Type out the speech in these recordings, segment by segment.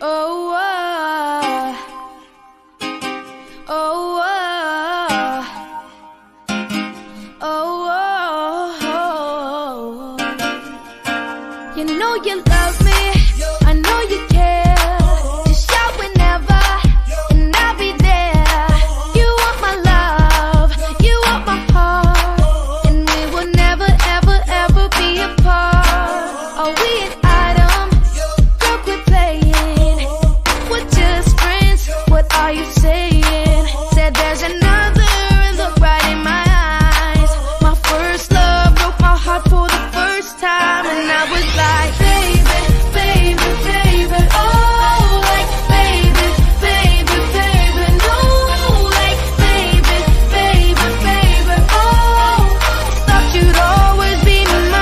Oh, oh, oh, oh, you know you love me, I know you care. Just shout whenever, and I'll be there. You want my love, you want my heart, and we will never, ever, ever be apart. Are we an item? Girl, quit playing. We're just friends, what are you saying? Said there's another and look right in my eyes. My first love broke my heart for the first time, and I was like, baby, baby, baby, oh, like baby, baby, baby, no, like baby, baby, baby, oh, thought you'd always be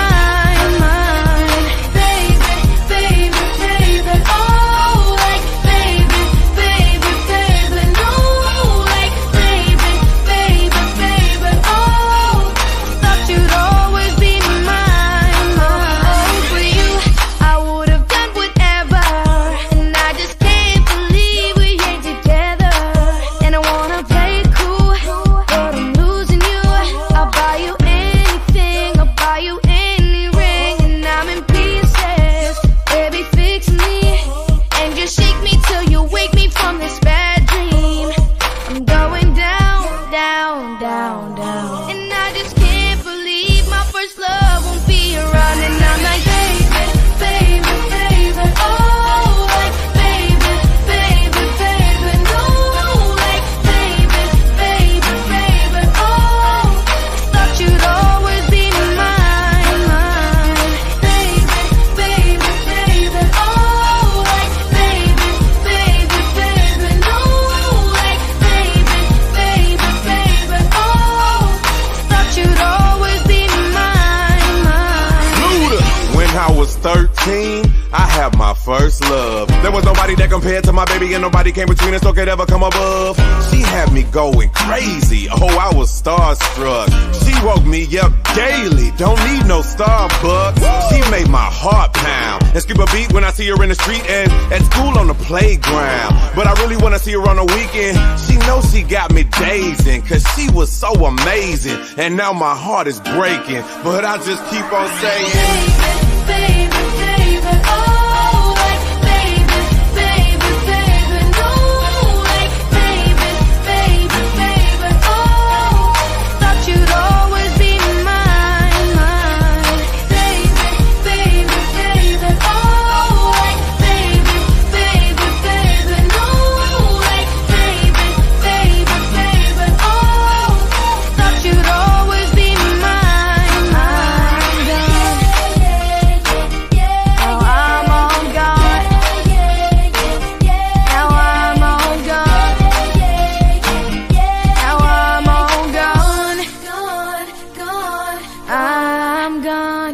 mine, mine, baby, baby, baby, oh, like baby, baby, baby, no, like baby, baby, baby, oh, thought you'd always be mine, mine. For you, I would have done whatever, and I just can't believe we ain't together. And I wanna play it cool, but I'm losing you. I'll buy you anything, I'll buy you any ring, and I'm in pieces. Baby, fix me, and just shake me till you wake me from this bad dream. I'm going down, down, down, down, and I just can't believe my first love won't be around. And I'm like, baby, baby, baby, oh, like baby, baby, baby, no, like baby, baby, baby, oh, thought you'd always be mine, mine, baby, baby, baby, oh, like baby, baby, baby, no, like baby, baby, baby, oh, thought you'd always be mine, mine. Luda. When I was 13, I had my first love. There was nobody that compared to my baby, and nobody came between us or could ever come above. She had me going crazy, oh, I was starstruck. She woke me up daily, don't need no Starbucks. She made my heart pound and skip a beat when I see her in the street and at school on the playground. But I really wanna see her on the weekend. She knows she got me dazing, cause she was so amazing. And now my heart is breaking, but I just keep on saying, Baby, baby, oh, like baby, baby, baby, no, like baby, baby, baby, oh, thought you'd always be mine, mine, baby, baby, baby, oh, like baby, baby, baby, no, like baby, baby, baby, oh, thought you'd always be mine, mine. Now I'm on God. Now I'm on God. Now I'm on gone. Gone, gone. I'm gone.